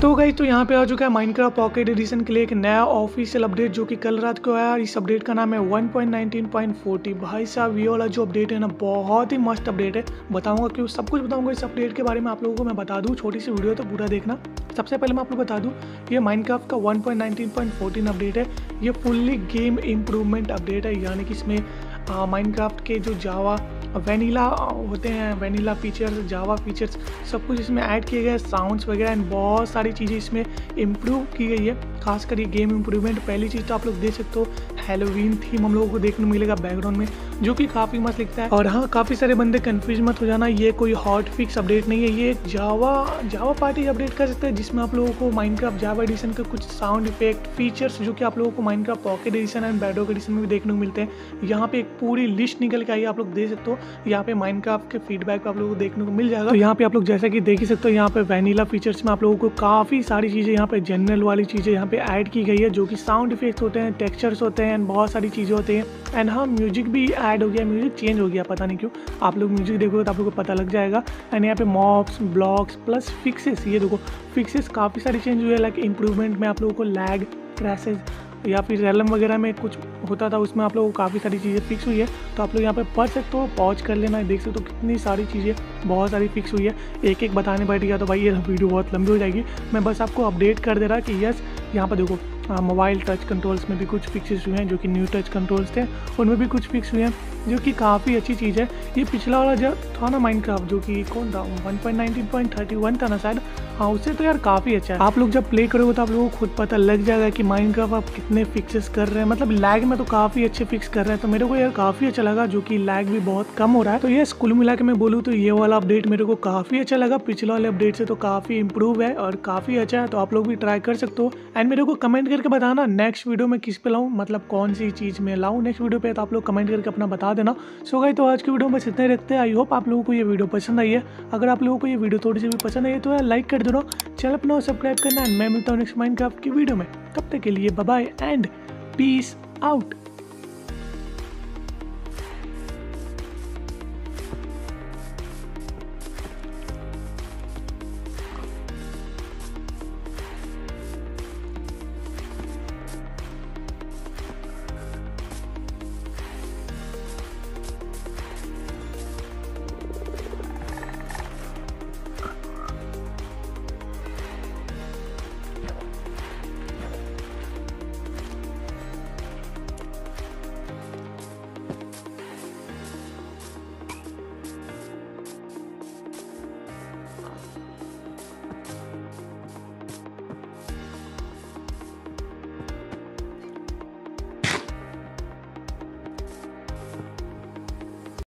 तो गाइस तो यहाँ पे आ चुका है माइनक्राफ्ट पॉकेट एडिशन के लिए एक नया ऑफिशियल अपडेट जो कि कल रात को आया। इस अपडेट का नाम है 1.19.40। भाई साहब ये वाला जो अपडेट है ना बहुत ही मस्त अपडेट है। बताऊंगा क्यों, सब कुछ बताऊंगा इस अपडेट के बारे में आप लोगों को मैं बता दूं। छोटी सी वीडियो तो पूरा देखना। सबसे पहले मैं आप लोग बता दूं ये माइनक्राफ्ट का 1.19.14 अपडेट है। ये फुल्ली गेम इम्प्रूवमेंट अपडेट है, यानी कि इसमें माइनक्राफ्ट के जो जावा वेनिला होते हैं, वेनिला फीचर्स, जावा फीचर्स सब कुछ इसमें ऐड किए गए, साउंड्स वगैरह एंड बहुत सारी चीज़ें इसमें इम्प्रूव की गई है। खासकर ये गेम इम्प्रूवमेंट पहली चीज़ तो आप लोग देख सकते हो हैलोवीन थीम हम लोगों को देखने को मिलेगा बैकग्राउंड में, जो कि काफ़ी मस्त लिखता है। और हाँ, काफ़ी सारे बंदे कंफ्यूज मत हो जाना, ये कोई हॉट फिक्स अपडेट नहीं है। ये जावा पार्टी अपडेट कर सकते हैं जिसमें आप लोगों को माइनक्राफ्ट जावा एडिशन के कुछ साउंड इफेक्ट फीचर्स जो कि आप लोगों को Minecraft pocket edition and Bedrock edition में भी देखने को मिलते हैं। यहाँ पे एक पूरी लिस्ट निकल के आई है, आप लोग देख सकते हो। यहाँ पे माइनक्राफ्ट के फीडबैक आप लोगों को देखने को मिल जाएगा। तो यहाँ पे आप लोग जैसा कि देख ही सकते हो, यहाँ पे वेनिला फीचर्स में आप लोगों को काफ़ी सारी चीज़ें, यहाँ पे जनरल वाली चीज़ें यहाँ पे ऐड की गई है, जो कि साउंड इफेक्ट्स होते हैं, टेक्सचर्स होते हैं एंड बहुत सारी चीज़ें होती हैं। एंड हाँ, म्यूजिक भी ऐड हो गया, म्यूजिक चेंज हो गया, पता नहीं क्यों। आप लोग म्यूजिक देखोगे तो आप लोगों को पता लग जाएगा। एंड यहाँ पे मॉब्स, ब्लॉक्स प्लस फिक्सेस, ये देखो फिक्सेस काफ़ी सारी चेंज हुई है। लाइक इंप्रूवमेंट में आप लोगों को लैग, क्रैशेज या फिर रैलम वगैरह में कुछ होता था, उसमें आप लोगों को काफ़ी सारी चीज़ें फिक्स हुई है। तो आप लोग यहाँ पे पढ़ सकते हो, पॉज कर लेना, देख सकते हो कितनी सारी चीज़ें बहुत सारी फिक्स हुई है। एक एक बताने बैठ गया तो भाई ये वीडियो बहुत लंबी हो जाएगी। मैं बस आपको अपडेट कर दे रहा कि यस, यहाँ पर देखो मोबाइल टच कंट्रोल्स में भी कुछ फिक्सेस हुए हैं, जो कि न्यू टच कंट्रोल्स थे उनमें भी कुछ फिक्स हुए हैं, जो कि काफ़ी अच्छी चीज़ है। ये पिछला वाला जो था ना माइनक्राफ्ट, जो कि कौन था 1.19.31 था ना शायद, हाँ उससे तो यार काफ़ी अच्छा है। आप लोग जब प्ले करोगे तो आप लोगों को खुद पता लग जाएगा कि माइनक्राफ्ट आप कितने फिक्सेस कर रहे हैं। मतलब लैग में तो काफ़ी अच्छे फिक्स कर रहे हैं, तो मेरे को यार काफ़ी अच्छा लगा, जो कि लैग भी बहुत कम हो रहा है। तो ये कुल मिला के मैं बोलूँ तो ये वाला अपडेट मेरे को काफ़ी अच्छा लगा। पिछले वाले अपडेट से तो काफ़ी इंप्रूव है और काफ़ी अच्छा है, तो आप लोग भी ट्राई कर सकते हो। एंड मेरे को कमेंट करके बताना नेक्स्ट वीडियो में किस पे लाऊं, मतलब कौन सी चीज़ में लाऊं नेक्स्ट वीडियो पे, तो आप लोग कमेंट करके अपना बता देना। सो गाइस, तो आज की वीडियो में बस इतना ही रखते हैं। आई होप आप लोगों को ये वीडियो पसंद आई है। अगर आप लोगों को ये वीडियो थोड़ी सी भी पसंद आई है तो यार लाइक कर दो, चैनल अपना सब्सक्राइब करना। मैं मिलता हूँ नेक्स्ट माइनक्राफ्ट की वीडियो में, तब तक के लिए bye bye and peace out.